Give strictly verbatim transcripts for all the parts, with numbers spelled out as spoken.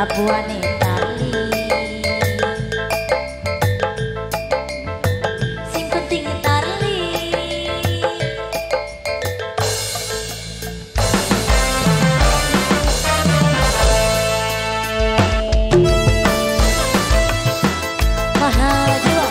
abuane tali sing penting tarli Mahadewa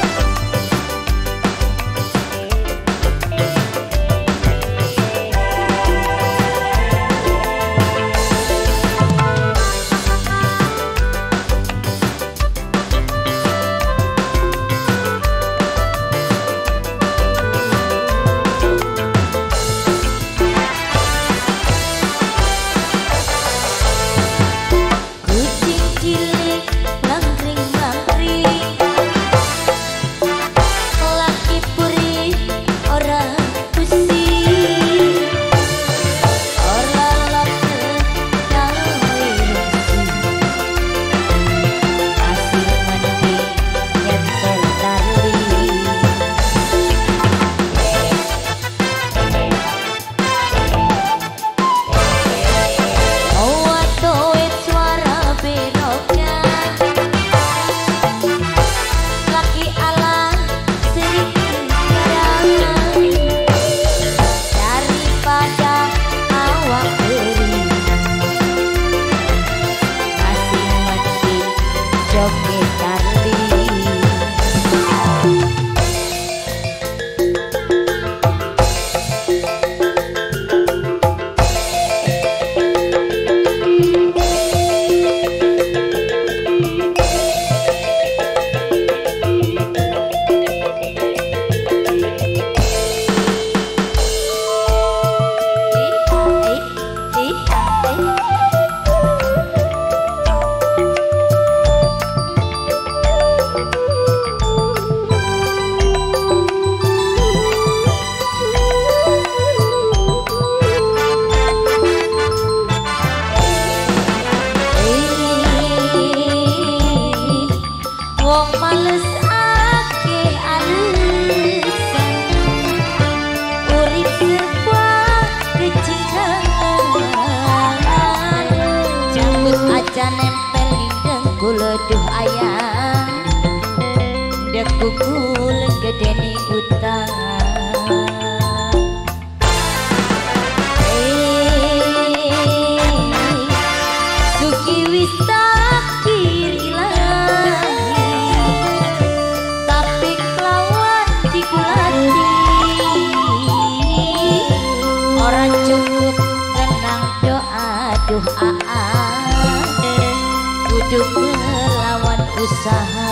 wong males ake alesan urip serba kecintaan jambut aja nempel dengkul duh ayam dekukul gedeni utang suki wis takdir orang cukup kenang doa duh aa kudu melawan usaha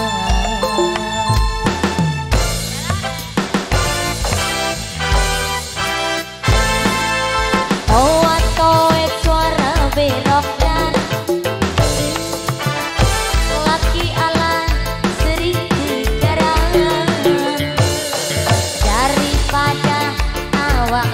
oat toet suara belokkan laki ala sering digarang daripada awak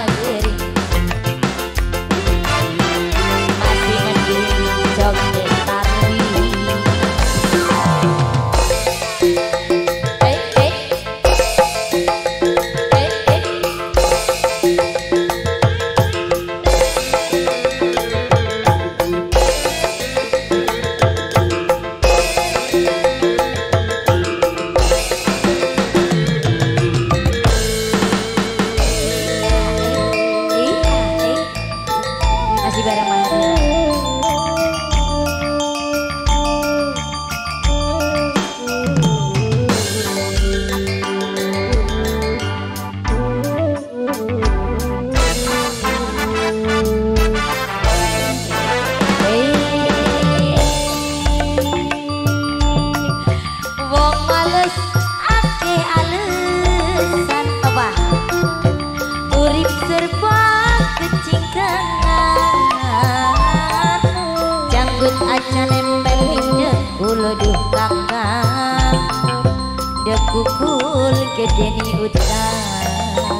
aja nempel dengkul duh kakak dekukul gedeni utang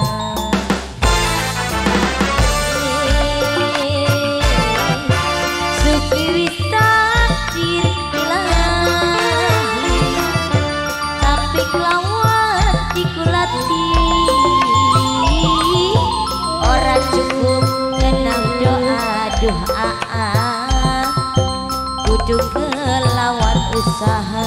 suki wis takdir ilahi tapi kelawan dikulati orang cukup kenang doa duh aa saha